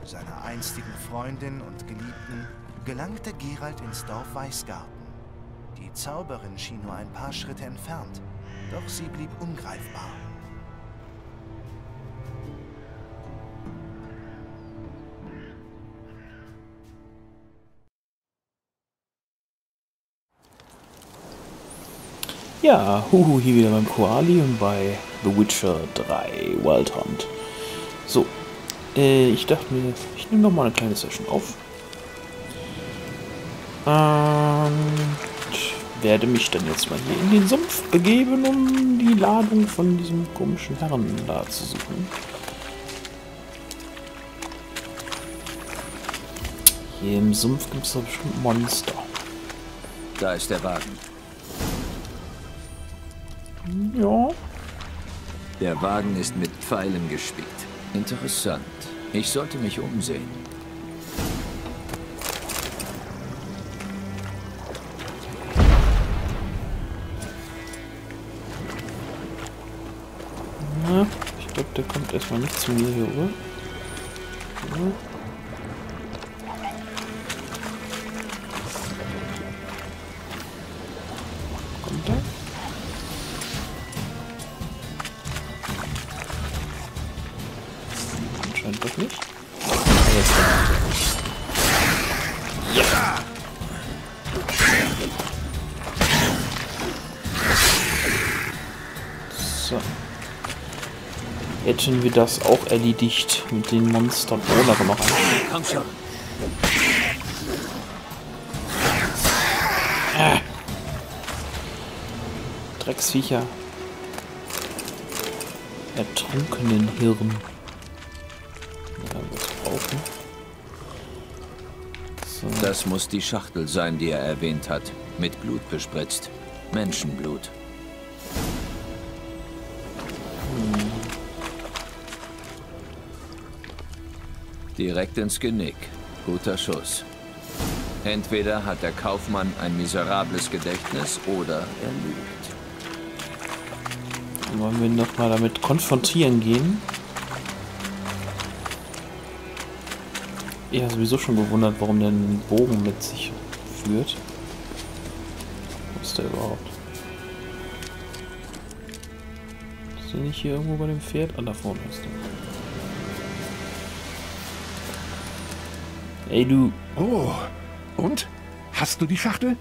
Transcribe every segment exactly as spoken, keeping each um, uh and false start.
seiner einstigen Freundin und Geliebten, gelangte Geralt ins Dorf Weißgarten. Die Zauberin schien nur ein paar Schritte entfernt, doch sie blieb ungreifbar. Ja, huhu, hier wieder beim Koali und bei The Witcher drei Wild Hunt. So, äh, ich dachte mir, ich nehme noch mal eine kleine Session auf. Und werde mich dann jetzt mal hier in den Sumpf begeben, um die Ladung von diesem komischen Herrn da zu suchen. Hier im Sumpf gibt es doch bestimmt Monster. Da ist der Wagen. Ja. Der Wagen ist mit Pfeilen gespickt. Interessant. Ich sollte mich umsehen. Na, ich glaube, der kommt erstmal nicht zu mir hier, oder? Ja. Kommt er? Anscheinend doch nicht. Ah, jetzt kommt er. Ja! So. Hätten wir das auch erledigt mit den Monstern. Oh, da noch ein. Komm schon. Ah. Drecksviecher. Ertrunkenen Hirn. Ja, was brauchen. So. Das muss die Schachtel sein, die er erwähnt hat. Mit Blut bespritzt. Menschenblut. Direkt ins Genick. Guter Schuss. Entweder hat der Kaufmann ein miserables Gedächtnis oder er lügt. Dann wollen wir noch mal damit konfrontieren gehen. Ich habe sowieso schon gewundert, warum der einen Bogen mit sich führt. Was ist der überhaupt? Ist der nicht hier irgendwo bei dem Pferd? Ah, da vorne ist der. Ey, du. Oh, und? Hast du die Schachtel?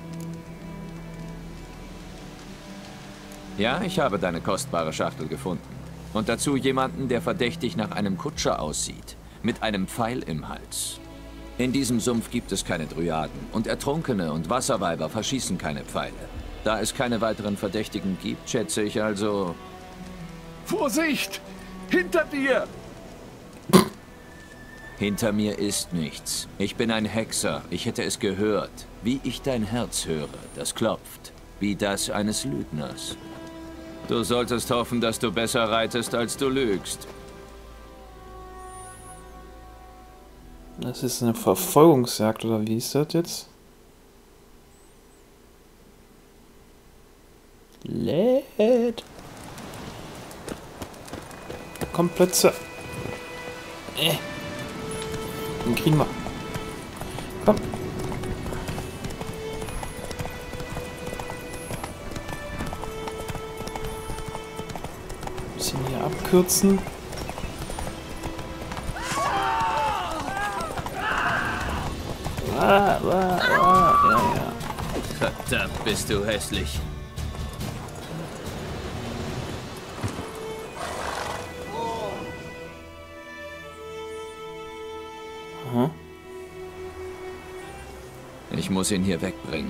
Ja, ich habe deine kostbare Schachtel gefunden. Und dazu jemanden, der verdächtig nach einem Kutscher aussieht. Mit einem Pfeil im Hals. In diesem Sumpf gibt es keine Dryaden. Und Ertrunkene und Wasserweiber verschießen keine Pfeile. Da es keine weiteren Verdächtigen gibt, schätze ich also... Vorsicht! Hinter dir! Hinter mir ist nichts. Ich bin ein Hexer. Ich hätte es gehört. Wie ich dein Herz höre, das klopft. Wie das eines Lügners. Du solltest hoffen, dass du besser reitest, als du lügst. Das ist eine Verfolgungsjagd, oder wie ist das jetzt? Lädt. Komm, Plätze. Äh. Den kriegen wir. Komm. Bisschen hier abkürzen. Ah, ah, ah, ja, ja. Verdammt, bist du hässlich. Aha. Ich muss ihn hier wegbringen.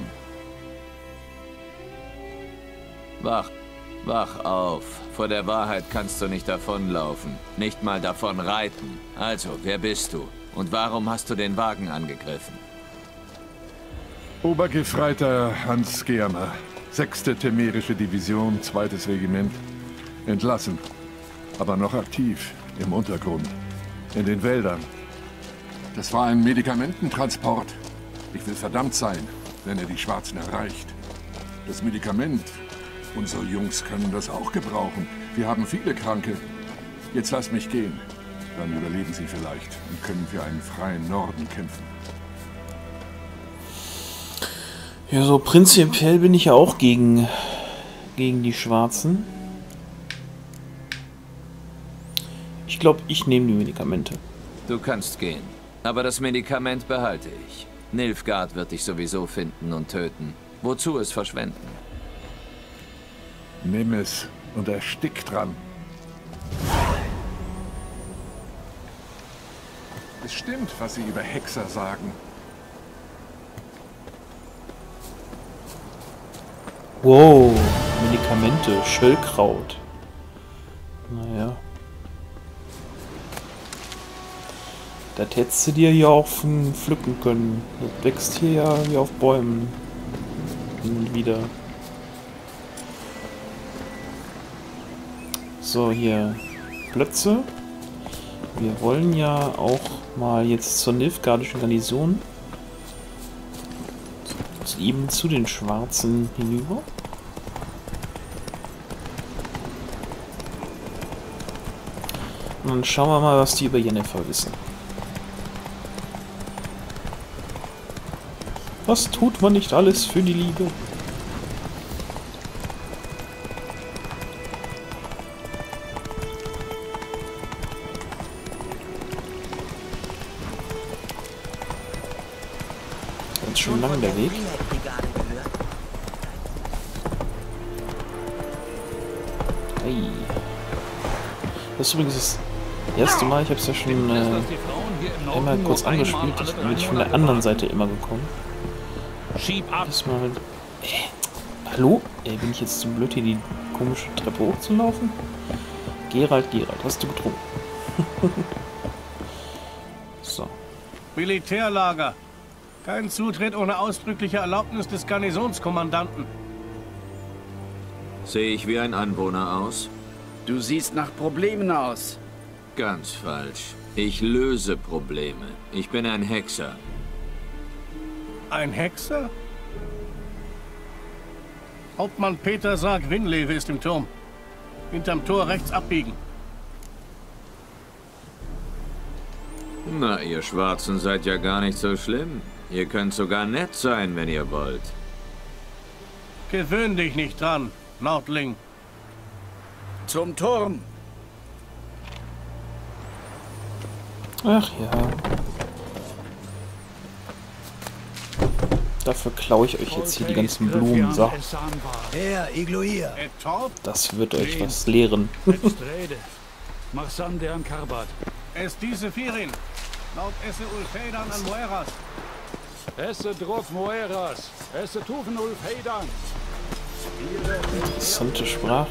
Wach, wach auf. Vor der Wahrheit kannst du nicht davonlaufen. Nicht mal davon reiten. Also, wer bist du? Und warum hast du den Wagen angegriffen? Obergefreiter Hans Germer, sechste Temerische Division, zweites Regiment. Entlassen, aber noch aktiv im Untergrund, in den Wäldern. Das war ein Medikamententransport. Ich will verdammt sein, wenn er die Schwarzen erreicht. Das Medikament, unsere Jungs können das auch gebrauchen. Wir haben viele Kranke. Jetzt lass mich gehen. Dann überleben sie vielleicht und können für einen freien Norden kämpfen. Ja, so prinzipiell bin ich ja auch gegen, gegen die Schwarzen. Ich glaube, ich nehme die Medikamente. Du kannst gehen, aber das Medikament behalte ich. Nilfgaard wird dich sowieso finden und töten. Wozu es verschwenden? Nimm es und erstick dran. Es stimmt, was sie über Hexer sagen. Wow, Medikamente, Schöllkraut. Naja. Das hättest du dir hier auch pflücken können. Das wächst hier ja wie auf Bäumen. Hin und wieder. So, hier Plötze. Wir wollen ja auch mal jetzt zur Nilfgaardischen Garnison. Eben zu den Schwarzen hinüber. Und dann schauen wir mal, was die über Yennefer wissen. Was tut man nicht alles für die Liebe? Jetzt schon lang der Weg. Hey. Das ist übrigens das erste Mal, ich habe es ja schon äh, einmal kurz angespielt, ich bin ich von der anderen Seite immer gekommen. Diesmal mit... Äh, hallo? Äh, bin ich jetzt zu blöd, hier die komische Treppe hochzulaufen? Geralt, Geralt, hast du getrunken? So. Militärlager. Kein Zutritt ohne ausdrückliche Erlaubnis des Garnisonskommandanten. Sehe ich wie ein Anwohner aus? Du siehst nach Problemen aus. Ganz falsch. Ich löse Probleme. Ich bin ein Hexer. Ein Hexer? Hauptmann Peter sagt, Winlewe ist im Turm. Hinterm Tor rechts abbiegen. Na, ihr Schwarzen seid ja gar nicht so schlimm. Ihr könnt sogar nett sein, wenn ihr wollt. Gewöhn dich nicht dran, Nordling. Zum Turm. Ach ja. Dafür klaue ich euch jetzt hier die ganzen Blumen. So. Herr Igluir. Das wird euch was lehren. Es diese Firin. Laut esse Ulfedan an Moeras. Esse drauf Moeras. Esse tufen Ulfedan. Interessante Sprache.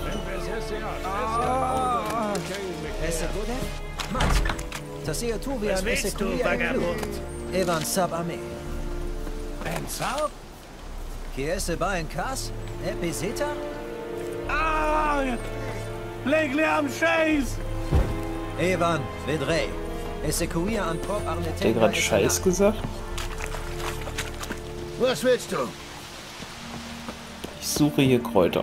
Esse Godef? Mat. Tasir Tuvian esse Tuvian Evan Sab Armee. En Sab? Qui esse Bain Kas? Epizeta? Ah! Legli am Scheiß! Evan Vedre. Esse Kuia an Prop Arne. Hat der gerade Scheiß gesagt? Was willst du? Ich suche hier Kräuter.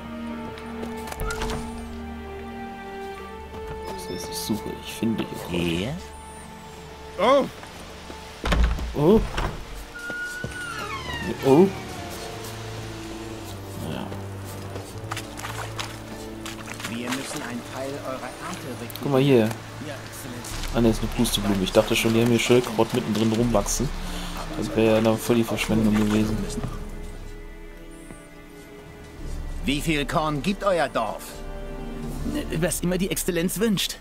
Das heißt, ich suche, ich finde hier Kräuter. Oh! Oh! Oh! Ja. Wir müssen einen Teil eurer Ernte rekrutieren. Guck mal hier. Ja, Exzellenz. Ah ne, ist eine Pusteblume. Ich dachte schon, die haben hier Schildkraut mittendrin rumwachsen. Das wäre ja dann voll die Verschwendung gewesen. Wie viel Korn gibt euer Dorf? Was immer die Exzellenz wünscht.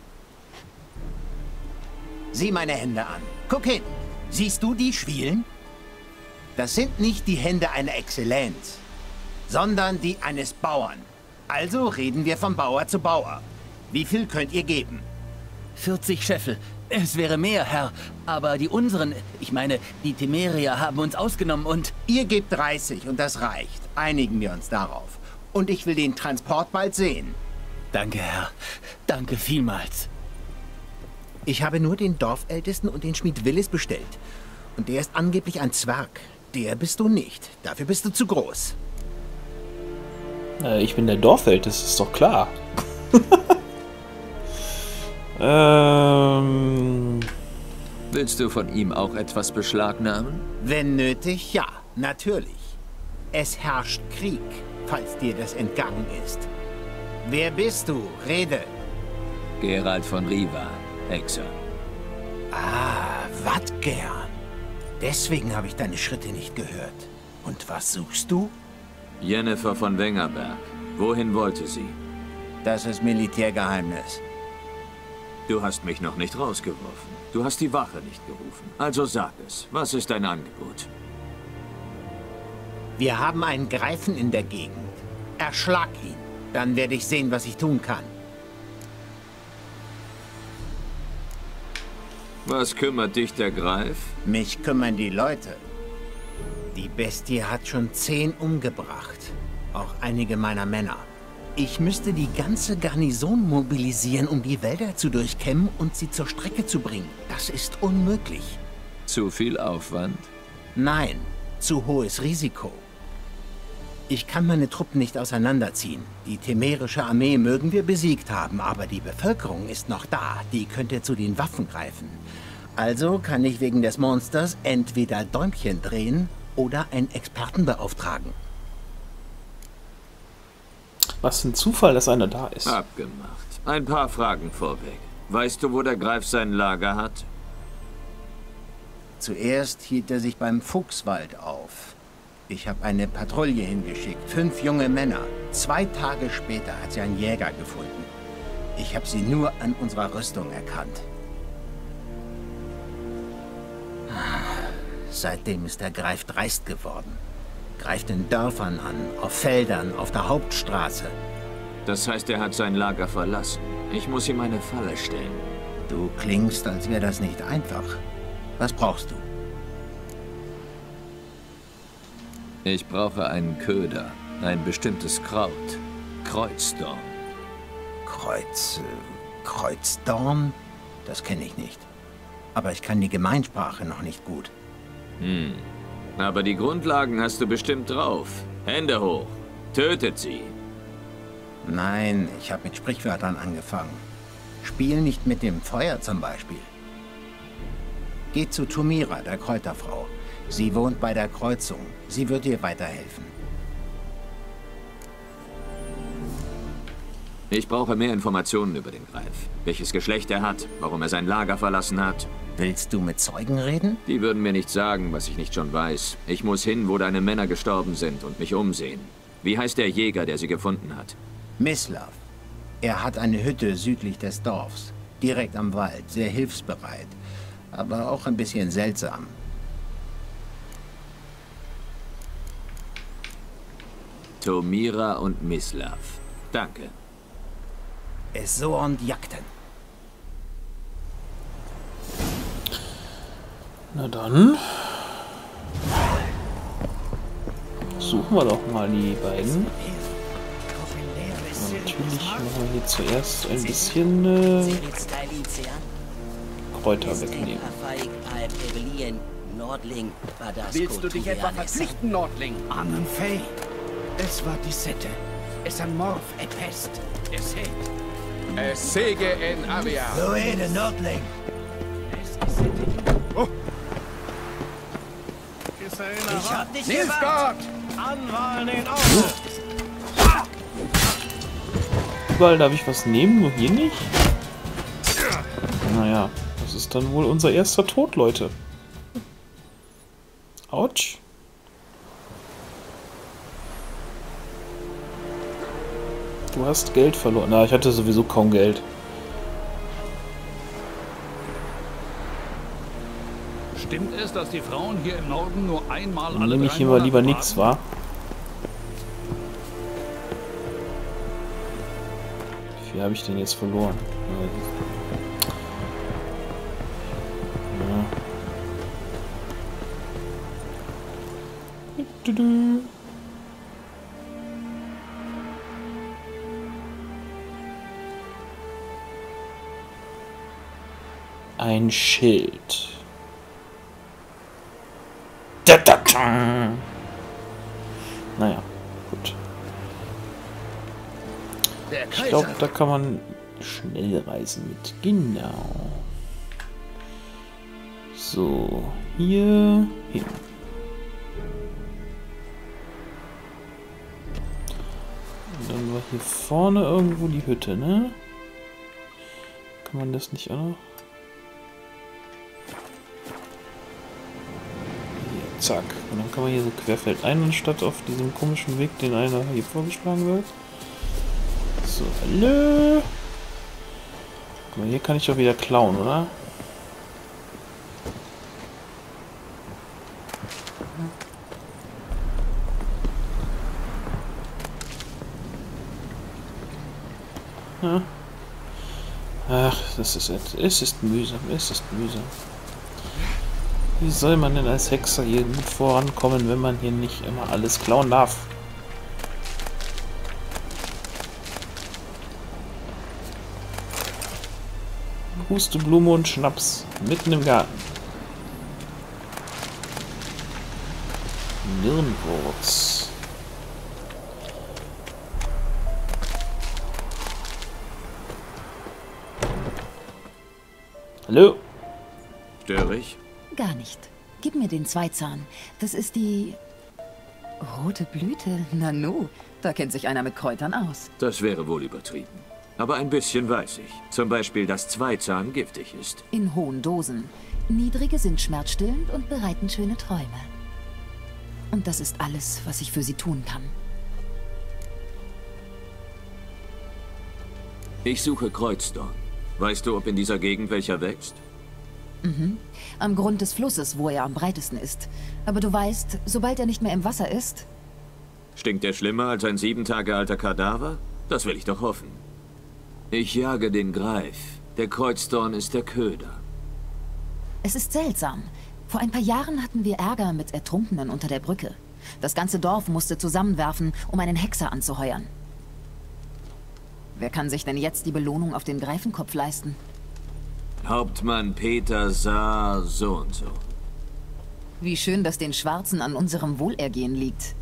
Sieh meine Hände an. Guck hin. Siehst du die Schwielen? Das sind nicht die Hände einer Exzellenz, sondern die eines Bauern. Also reden wir von Bauer zu Bauer. Wie viel könnt ihr geben? vierzig Scheffel. Es wäre mehr, Herr. Aber die unseren, ich meine, die Temerier haben uns ausgenommen und... Ihr gebt dreißig und das reicht. Einigen wir uns darauf. Und ich will den Transport bald sehen. Danke, Herr. Danke vielmals. Ich habe nur den Dorfältesten und den Schmied Willis bestellt. Und der ist angeblich ein Zwerg. Der bist du nicht. Dafür bist du zu groß. Äh, ich bin der Dorfälteste, ist doch klar. ähm... Willst du von ihm auch etwas beschlagnahmen? Wenn nötig, ja, natürlich. Es herrscht Krieg, falls dir das entgangen ist. Wer bist du? Rede. Geralt von Riva, Hexer. Ah, Wadgern. Deswegen habe ich deine Schritte nicht gehört. Und was suchst du? Yennefer von Wengerberg. Wohin wollte sie? Das ist Militärgeheimnis. Du hast mich noch nicht rausgeworfen. Du hast die Wache nicht gerufen. Also sag es. Was ist dein Angebot? Wir haben einen Greifen in der Gegend. Erschlag ihn. Dann werde ich sehen, was ich tun kann. Was kümmert dich der Greif? Mich kümmern die Leute. Die Bestie hat schon zehn umgebracht. Auch einige meiner Männer. Ich müsste die ganze Garnison mobilisieren, um die Wälder zu durchkämmen und sie zur Strecke zu bringen. Das ist unmöglich. Zu viel Aufwand? Nein, zu hohes Risiko. Ich kann meine Truppen nicht auseinanderziehen. Die temerische Armee mögen wir besiegt haben, aber die Bevölkerung ist noch da. Die könnte zu den Waffen greifen. Also kann ich wegen des Monsters entweder Däumchen drehen oder einen Experten beauftragen. Was ein Zufall, dass einer da ist. Abgemacht. Ein paar Fragen vorweg. Weißt du, wo der Greif sein Lager hat? Zuerst hielt er sich beim Fuchswald auf. Ich habe eine Patrouille hingeschickt. Fünf junge Männer. Zwei Tage später hat sie einen Jäger gefunden. Ich habe sie nur an unserer Rüstung erkannt. Seitdem ist der Greif dreist geworden. Greift in Dörfern an, auf Feldern, auf der Hauptstraße. Das heißt, er hat sein Lager verlassen. Ich muss ihm eine Falle stellen. Du klingst, als wäre das nicht einfach. Was brauchst du? Ich brauche einen Köder. Ein bestimmtes Kraut. Kreuzdorn. Kreuz... Äh, Kreuzdorn? Das kenne ich nicht. Aber ich kann die Gemeinsprache noch nicht gut. Hm. Aber die Grundlagen hast du bestimmt drauf. Hände hoch. Tötet sie. Nein, ich habe mit Sprichwörtern angefangen. Spiel nicht mit dem Feuer zum Beispiel. Geh zu Tomira, der Kräuterfrau. Sie wohnt bei der Kreuzung. Sie wird dir weiterhelfen. Ich brauche mehr Informationen über den Greif. Welches Geschlecht er hat, warum er sein Lager verlassen hat. Willst du mit Zeugen reden? Die würden mir nicht sagen, was ich nicht schon weiß. Ich muss hin, wo deine Männer gestorben sind und mich umsehen. Wie heißt der Jäger, der sie gefunden hat? Mislav. Er hat eine Hütte südlich des Dorfs. Direkt am Wald. Sehr hilfsbereit. Aber auch ein bisschen seltsam. Tomira und Mislav. Danke. Es so und Jagden. Na dann. Suchen wir doch mal die beiden. Und natürlich machen wir hier zuerst ein bisschen äh, Kräuter wegnehmen. Willst du dich etwa verpflichten, Nordling? Annen Fey. Es war die Sitte. Es an Morf et Pest. Es hält. Es sege in Avia. Loene, Nordling. Oh. Ich hab dich Nilfgaard! gewarnt. Anwahlen den Augen. Überall darf ich was nehmen, nur hier nicht? Naja, das ist dann wohl unser erster Tod, Leute. Autsch. Du hast Geld verloren. Na, ich hatte sowieso kaum Geld. Stimmt es, dass die Frauen hier im Norden nur einmal alle Nehme ich hier mal lieber nichts, wa? Wie viel habe ich denn jetzt verloren? Ja. Du -du. Ein Schild. Da, da, da. Naja, gut. Ich glaube, da kann man schnell reisen mit. Genau. So, hier hin. Und dann war hier vorne irgendwo die Hütte, ne? Kann man das nicht auch noch? Hier, zack. Und dann kann man hier so querfeldein anstatt auf diesem komischen Weg, den einer hier vorgeschlagen wird. So, hallo. Guck mal, hier kann ich doch wieder klauen, oder? Ja. Ach, das ist es. Es ist mühsam, es ist mühsam. Wie soll man denn als Hexer hier gut vorankommen, wenn man hier nicht immer alles klauen darf? Pusteblume und Schnaps mitten im Garten. Nirnwurz. Hallo? Störe ich? Gar nicht. Gib mir den Zweizahn. Das ist die... rote Blüte? Nanu, da kennt sich einer mit Kräutern aus. Das wäre wohl übertrieben. Aber ein bisschen weiß ich. Zum Beispiel, dass Zweizahn giftig ist. In hohen Dosen. Niedrige sind schmerzstillend und bereiten schöne Träume. Und das ist alles, was ich für sie tun kann. Ich suche Kreuzdorn. Weißt du, ob in dieser Gegend welcher wächst? Mhm. Am Grund des Flusses, wo er am breitesten ist. Aber du weißt, sobald er nicht mehr im Wasser ist... Stinkt er schlimmer als ein sieben Tage alter Kadaver? Das will ich doch hoffen. Ich jage den Greif. Der Kreuzdorn ist der Köder. Es ist seltsam. Vor ein paar Jahren hatten wir Ärger mit Ertrunkenen unter der Brücke. Das ganze Dorf musste zusammenwerfen, um einen Hexer anzuheuern. Wer kann sich denn jetzt die Belohnung auf den Greifenkopf leisten? Hauptmann Peter Saar so und so. Wie schön, dass den Schwarzen an unserem Wohlergehen liegt.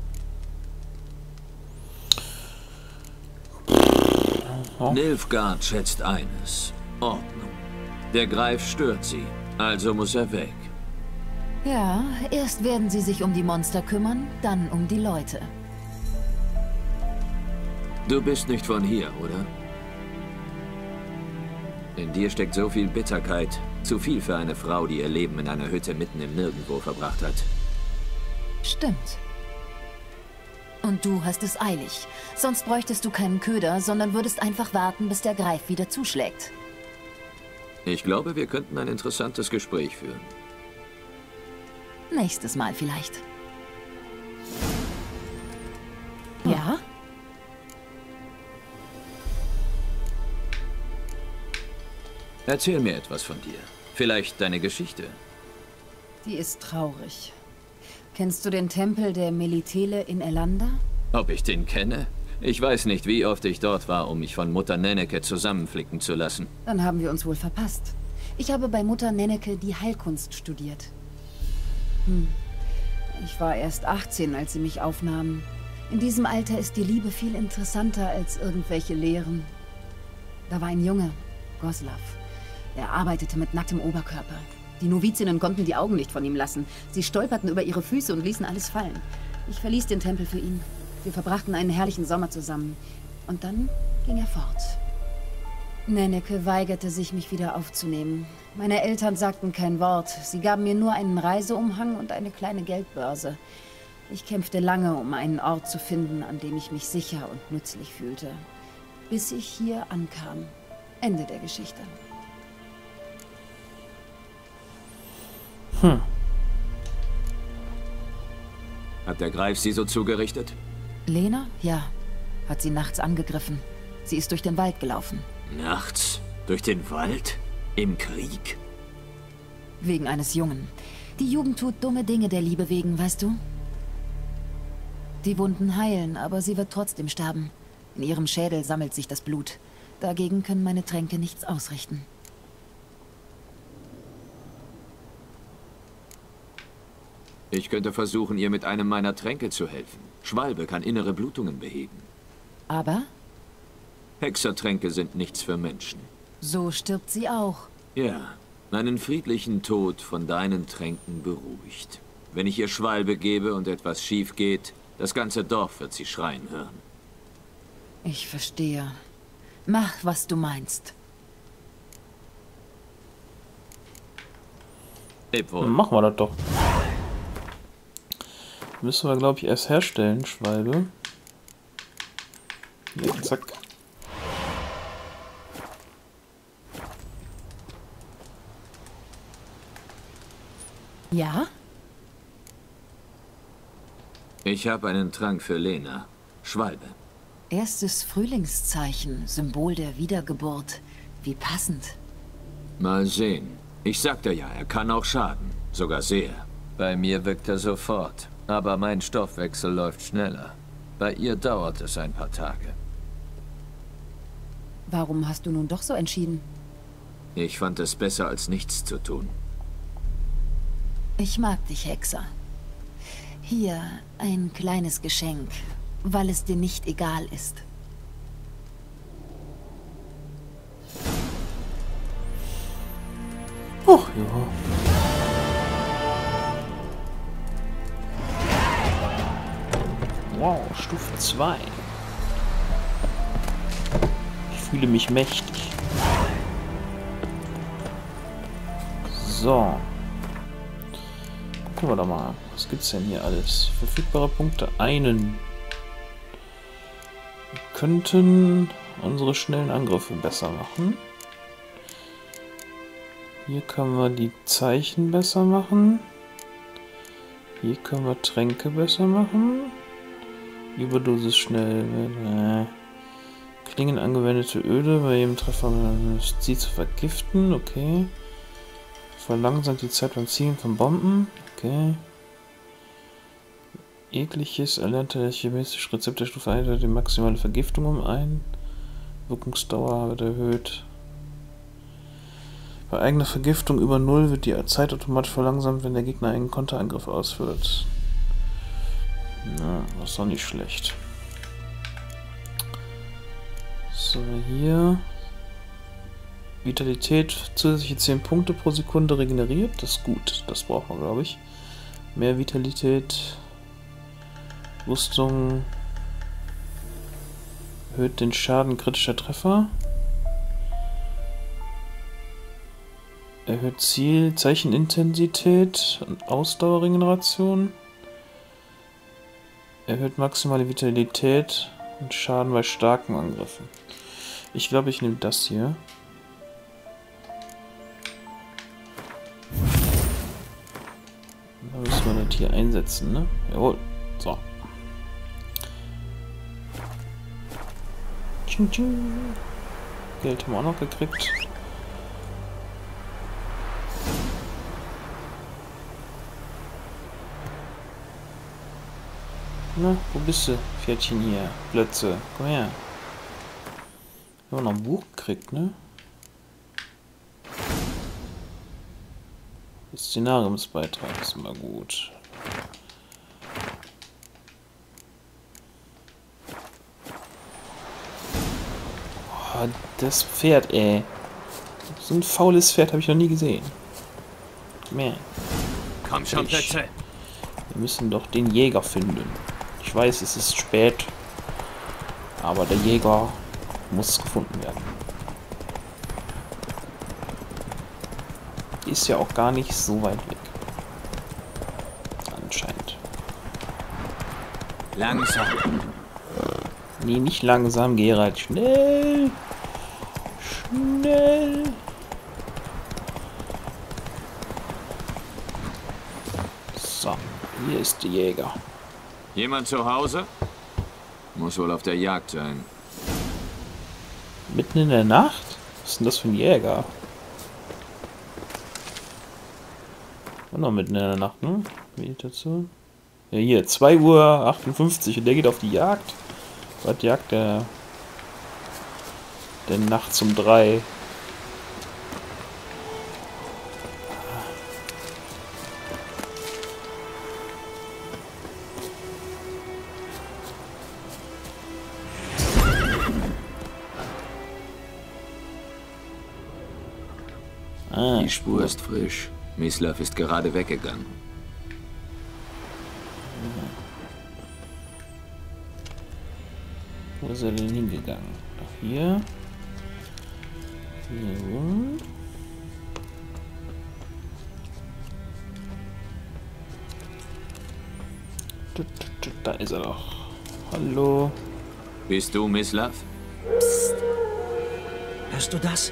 Nilfgaard schätzt eines. Ordnung. Der Greif stört sie, also muss er weg. Ja, erst werden sie sich um die Monster kümmern, dann um die Leute. Du bist nicht von hier, oder? In dir steckt so viel Bitterkeit. Zu viel für eine Frau, die ihr Leben in einer Hütte mitten im Nirgendwo verbracht hat. Stimmt. Und du hast es eilig. Sonst bräuchtest du keinen Köder, sondern würdest einfach warten, bis der Greif wieder zuschlägt. Ich glaube, wir könnten ein interessantes Gespräch führen. Nächstes Mal vielleicht. Ja? Erzähl mir etwas von dir. Vielleicht deine Geschichte. Die ist traurig. Kennst du den Tempel der Melitele in Elanda? Ob ich den kenne? Ich weiß nicht, wie oft ich dort war, um mich von Mutter Nenneke zusammenflicken zu lassen. Dann haben wir uns wohl verpasst. Ich habe bei Mutter Nenneke die Heilkunst studiert. Hm. Ich war erst achtzehn, als sie mich aufnahmen. In diesem Alter ist die Liebe viel interessanter als irgendwelche Lehren. Da war ein Junge, Goslav. Er arbeitete mit nacktem Oberkörper. Die Novizinnen konnten die Augen nicht von ihm lassen. Sie stolperten über ihre Füße und ließen alles fallen. Ich verließ den Tempel für ihn. Wir verbrachten einen herrlichen Sommer zusammen. Und dann ging er fort. Nenneke weigerte sich, mich wieder aufzunehmen. Meine Eltern sagten kein Wort. Sie gaben mir nur einen Reiseumhang und eine kleine Geldbörse. Ich kämpfte lange, um einen Ort zu finden, an dem ich mich sicher und nützlich fühlte. Bis ich hier ankam. Ende der Geschichte. Hm. Hat der Greif sie so zugerichtet? Lena? Ja. Hat sie nachts angegriffen. Sie ist durch den Wald gelaufen. Nachts? Durch den Wald? Im Krieg? Wegen eines Jungen. Die Jugend tut dumme Dinge der Liebe wegen, weißt du? Die Wunden heilen, aber sie wird trotzdem sterben. In ihrem Schädel sammelt sich das Blut. Dagegen können meine Tränke nichts ausrichten. Ich könnte versuchen, ihr mit einem meiner Tränke zu helfen. Schwalbe kann innere Blutungen beheben. Aber? Hexertränke sind nichts für Menschen. So stirbt sie auch. Ja, Einen friedlichen Tod von deinen Tränken beruhigt. Wenn ich ihr Schwalbe gebe und etwas schief geht, das ganze Dorf wird sie schreien hören. Ich verstehe. Mach, was du meinst. Ebwohl. Machen wir das doch. Müssen wir, glaube ich, erst herstellen, Schwalbe. Ja, zack. Ja? Ich habe einen Trank für Lena. Schwalbe. Erstes Frühlingszeichen, Symbol der Wiedergeburt. Wie passend. Mal sehen. Ich sagte ja, er kann auch schaden. Sogar sehr. Bei mir wirkt er sofort. Aber mein Stoffwechsel läuft schneller. Bei ihr dauert es ein paar Tage. Warum hast du nun doch so entschieden? Ich fand es besser, als nichts zu tun. Ich mag dich, Hexer. Hier ein kleines Geschenk, weil es dir nicht egal ist. Oh, ja. Wow, Stufe zwei. Ich fühle mich mächtig. So. Gucken wir doch mal. Was gibt's denn hier alles? Verfügbare Punkte. Einen. Wir könnten unsere schnellen Angriffe besser machen. Hier können wir die Zeichen besser machen. Hier können wir Tränke besser machen. Überdosis schnell. Äh, Klingen angewendete Öle bei jedem Treffer sie zu vergiften. Okay. Verlangsamt die Zeit beim Zielen von Bomben. Okay. Ekliges erlernte das chemische Rezept der Stufe eins die maximale Vergiftung um ein. Wirkungsdauer wird erhöht. Bei eigener Vergiftung über null wird die Zeit automatisch verlangsamt, wenn der Gegner einen Konterangriff ausführt. Ja, das ist doch nicht schlecht. So, hier. Vitalität, zusätzliche zehn Punkte pro Sekunde regeneriert. Das ist gut, das braucht man, glaube ich. Mehr Vitalität. Rüstung. Erhöht den Schaden kritischer Treffer. Erhöht Ziel, Zeichenintensität und Ausdauerregeneration. Erhöht maximale Vitalität und Schaden bei starken Angriffen. Ich glaube, ich nehme das hier. Da müssen wir das hier einsetzen, ne? Jawohl. So. Tsching, tsching. Geld haben wir auch noch gekriegt. Na, wo bist du, Pferdchen hier? Plötze, komm her. Wir haben noch ein Buch gekriegt, ne? Szenariumsbeitrag ist immer gut. Oh, das Pferd, ey. So ein faules Pferd habe ich noch nie gesehen. Mehr. Komm schon, Plätze. Wir müssen doch den Jäger finden. Ich weiß, es ist spät, aber der Jäger muss gefunden werden. Ist ja auch gar nicht so weit weg. Anscheinend. Langsam. Nee, nicht langsam, Geralt. Schnell. Schnell. So, hier ist der Jäger. Jemand zu Hause? Muss wohl auf der Jagd sein. Mitten in der Nacht? Was ist denn das für ein Jäger? Und noch mitten in der Nacht, ne? Meditation. Ja, hier, zwei Uhr achtundfünfzig und der geht auf die Jagd. Was jagt der? Der nachts um drei. Ah, Die Spur ist frisch. Mislav ist gerade weggegangen. Wo ist er denn hingegangen? Ach, hier. Hier rum. Da ist er doch. Hallo. Bist du Mislav? Psst. Hörst du das?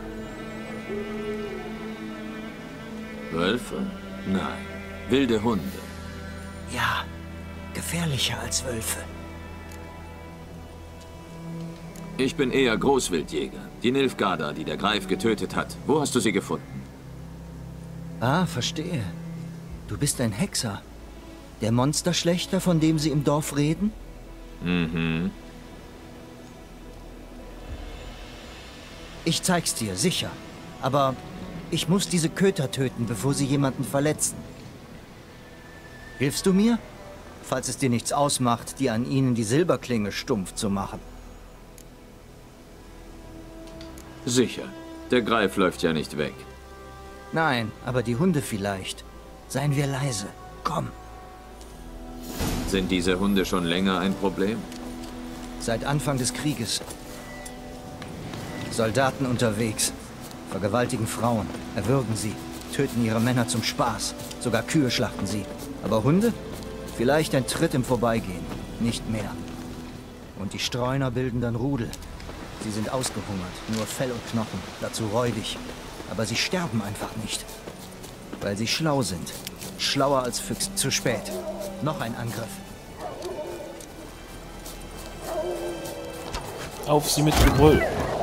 Wölfe? Nein. Wilde Hunde. Ja, gefährlicher als Wölfe. Ich bin eher Großwildjäger. Die Nilfgaarder, die der Greif getötet hat. Wo hast du sie gefunden? Ah, verstehe. Du bist ein Hexer. Der Monsterschlechter, von dem sie im Dorf reden? Mhm. Ich zeig's dir, sicher. Aber ich muss diese Köter töten, bevor sie jemanden verletzen. Hilfst du mir? Falls es dir nichts ausmacht, dir an ihnen die Silberklinge stumpf zu machen. Sicher. Der Greif läuft ja nicht weg. Nein, aber die Hunde vielleicht. Seien wir leise. Komm. Sind diese Hunde schon länger ein Problem? Seit Anfang des Krieges. Soldaten unterwegs. Vergewaltigen Frauen, erwürgen sie, töten ihre Männer zum Spaß. Sogar Kühe schlachten sie. Aber Hunde? Vielleicht ein Tritt im Vorbeigehen. Nicht mehr. Und die Streuner bilden dann Rudel. Sie sind ausgehungert, nur Fell und Knochen, dazu räudig. Aber sie sterben einfach nicht. Weil sie schlau sind. Schlauer als Füchse. Zu spät. Noch ein Angriff. Auf sie mit Gebrüll.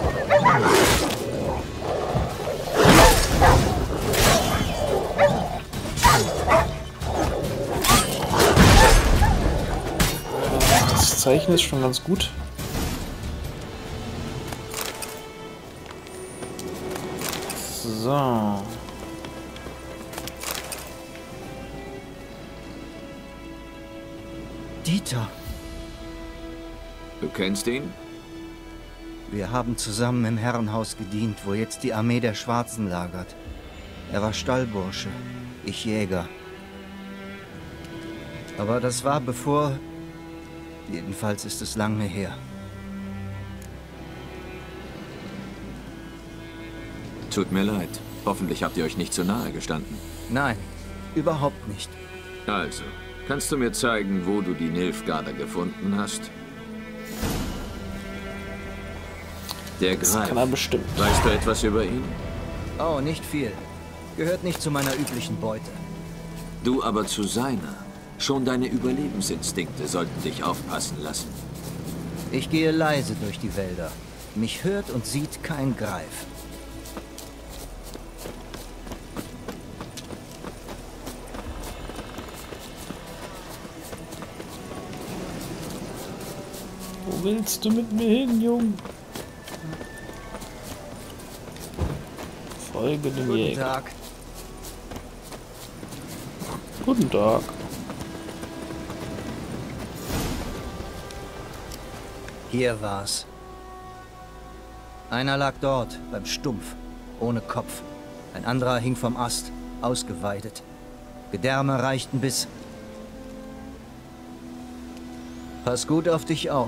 Das Zeichen ist schon ganz gut. So. Dieter. Du kennst ihn? Wir haben zusammen im Herrenhaus gedient, wo jetzt die Armee der Schwarzen lagert. Er war Stallbursche, ich Jäger. Aber das war bevor... Jedenfalls ist es lange her. Tut mir leid. Hoffentlich habt ihr euch nicht zu nahe gestanden. Nein, überhaupt nicht. Also, kannst du mir zeigen, wo du die Nilfgaarder gefunden hast? Der Das Greif. kann er bestimmt. Weißt du etwas über ihn? Oh, nicht viel. Gehört nicht zu meiner üblichen Beute. Du aber zu seiner. Schon deine Überlebensinstinkte sollten dich aufpassen lassen. Ich gehe leise durch die Wälder. Mich hört und sieht kein Greif. Wo willst du mit mir hin, Jung? Folge dem Guten Jäger. Tag. Guten Tag. Hier war's. Einer lag dort, beim Stumpf, ohne Kopf. Ein anderer hing vom Ast, ausgeweidet. Gedärme reichten bis... Pass gut auf dich auf.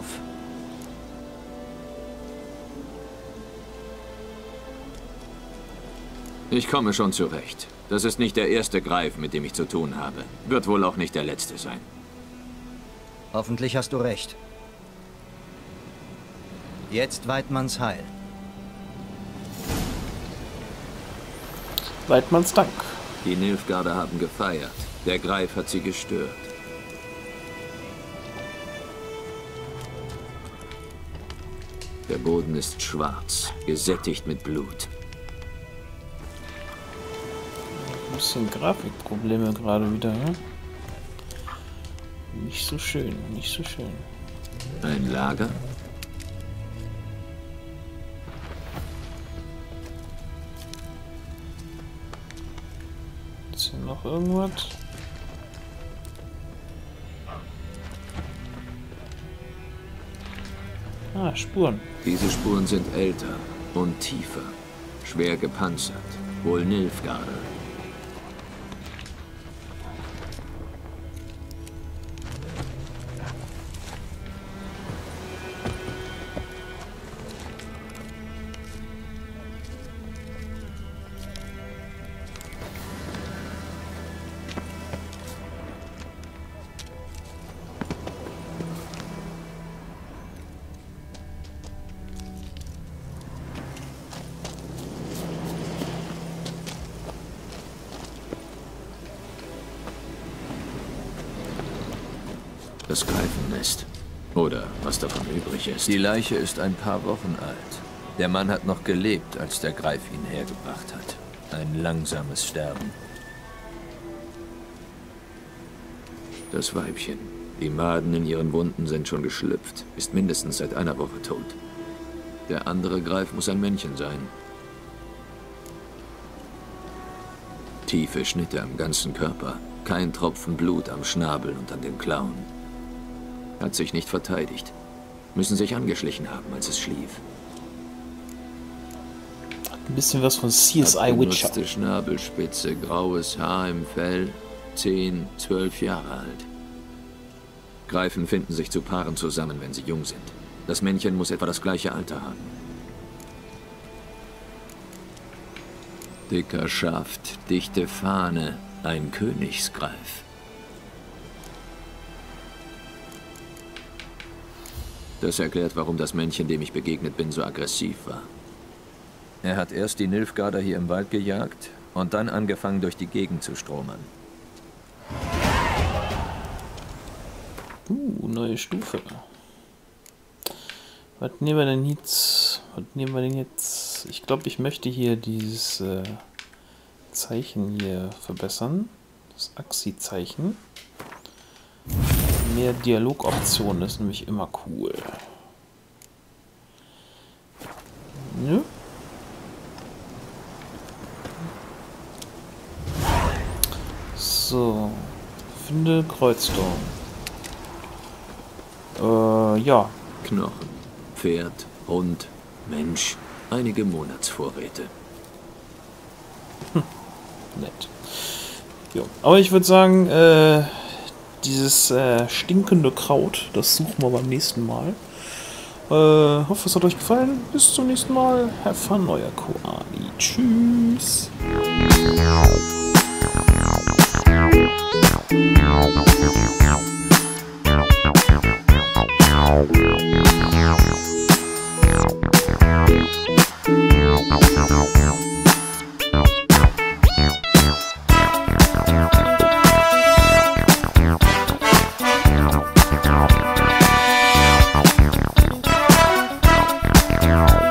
Ich komme schon zurecht. Das ist nicht der erste Greif, mit dem ich zu tun habe. Wird wohl auch nicht der letzte sein. Hoffentlich hast du recht. Jetzt Weidmanns Heil. Weidmanns Dank. Die Nilfgaarder haben gefeiert. Der Greif hat sie gestört. Der Boden ist schwarz, gesättigt mit Blut. Ein bisschen Grafikprobleme gerade wieder, ja? Nicht so schön, nicht so schön. Ein Lager? Ist hier noch irgendwas? Ah, Spuren. Diese Spuren sind älter und tiefer, schwer gepanzert. Wohl Nilfgaarder. Das Greifennest. Oder was davon übrig ist. Die Leiche ist ein paar Wochen alt. Der Mann hat noch gelebt, als der Greif ihn hergebracht hat. Ein langsames Sterben. Das Weibchen. Die Maden in ihren Wunden sind schon geschlüpft. Ist mindestens seit einer Woche tot. Der andere Greif muss ein Männchen sein. Tiefe Schnitte am ganzen Körper. Kein Tropfen Blut am Schnabel und an den Klauen. Hat sich nicht verteidigt. Müssen sich angeschlichen haben, als es schlief. Ein bisschen was von C S I Witcher. Schnabelspitze, graues Haar im Fell, zehn, zwölf Jahre alt. Greifen finden sich zu Paaren zusammen, wenn sie jung sind. Das Männchen muss etwa das gleiche Alter haben. Dicker Schaft, dichte Fahne, ein Königsgreif. Das erklärt, warum das Männchen, dem ich begegnet bin, so aggressiv war. Er hat erst die Nilfgaarder hier im Wald gejagt und dann angefangen, durch die Gegend zu stromern. Uh, neue Stufe. Was nehmen wir denn jetzt? Was nehmen wir denn jetzt? Ich glaube, ich möchte hier dieses äh, Zeichen hier verbessern. Das Axi-Zeichen. Mehr Dialogoptionen, das ist nämlich immer cool. Nö. So. Finde Kreuzdorn. Äh, ja. Knochen, Pferd, Hund, Mensch. Einige Monatsvorräte. Hm. Nett. Jo. Aber ich würde sagen, äh, dieses äh, stinkende Kraut, das suchen wir beim nächsten Mal. Äh, hoffe, es hat euch gefallen. Bis zum nächsten Mal. Have fun, euer Koani. Tschüss. Now.